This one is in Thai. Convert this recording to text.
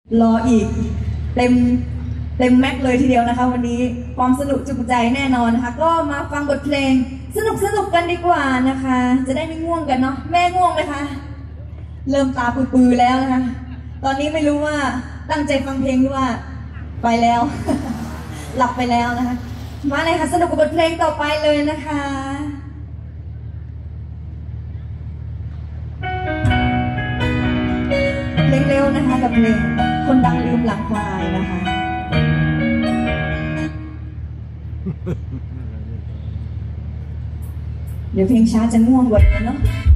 รออีกเต็มแม็กเลยทีเดียวนะคะวันนี้ความสนุกจุใจแน่นอนนะคะก็มาฟังบทเพลงสนุกกันดีกว่านะคะจะได้ไม่ง่วงกันเนาะแม่ง่วงไหมคะเริ่มตาปื้อๆแล้วนะคะตอนนี้ไม่รู้ว่าตั้งใจฟังเพลงหรือว่าไปแล้ว หลับไปแล้วนะคะมาเลยค่ะสนุกกับบทเพลงต่อไปเลยนะคะเพลงเร็วนะคะกับเพลงคนดังลืมหลังควายนะคะเดี๋ยวเพลงช้าจะง่วงกว่าเดิมเนาะ